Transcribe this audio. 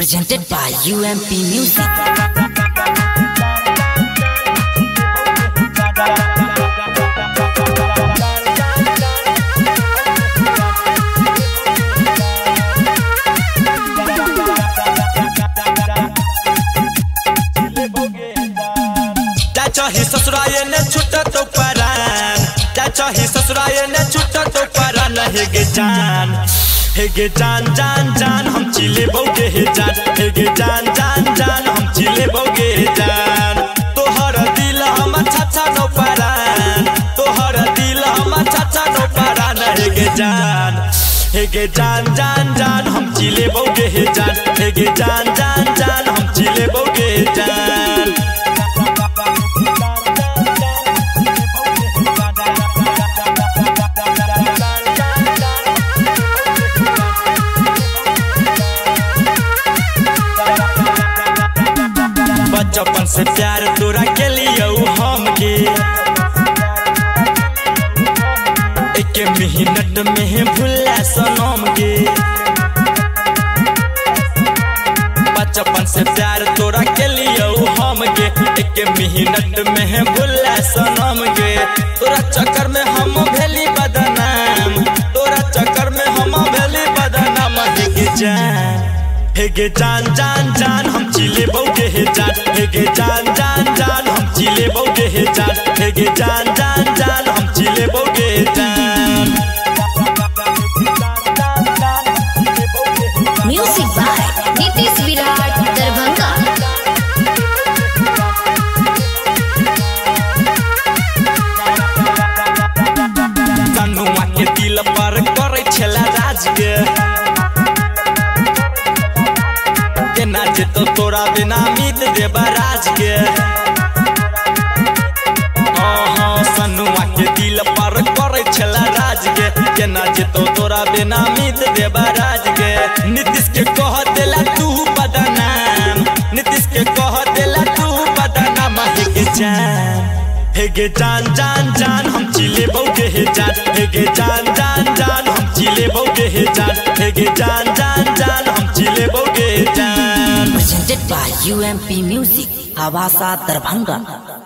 Presented by UMP Music. चाही ससुराये ने छुट्टा तो परान, चाही ससुराये ने छुट्टा तो परान। हेगे जान जान जान हम चिले बोगे हे जान। हेगे जान जान जान हम चिले बोगे हे जान। तोहर दिल हम छाछा नो परान, तोहर दिल हम छाछा नो परान। हेगे जान जान जान हम चिले बोगे हे जान। हेगे जान जान जान हम चिले बोगे हे जान। बचपन से प्यार तोरा के लिए हम के एक मिनट में भूला सनम के। बचपन से प्यार तोरा के लिए हम के एक मिनट में भूला सनम के। तोरा चक्कर में हम भेली बदनाम, तोरा चक्कर में हम भेली बदनाम। हेगे जान जान जान हम चिले बोगे हे जान। हेगे जान जान जान हम चिले बोगे हे जान। हेगे जान जान जान हम चिले बोगे हे जान। Music by Nitish Virat Darbhanga. जनुआ के दिल पर करे छला राज के नाचे तो तोरा बिना मीत देबा राज के। सनुआ के दिल पर करे छला राज के नाचे तो तोरा बिना मीत देबा राज के। नीतीश के कह देला तू बदनाम, नीतीश के कह देला तू बदनाम। हेगे जान जान जान हम चिले बोगे हे जान। हेगे जान जान जान हम चिले बोगे हे जान। हेगे जान जान जान हम चिले बोगे हे जान। Presented by UMP Music. Awasa Darbhanga.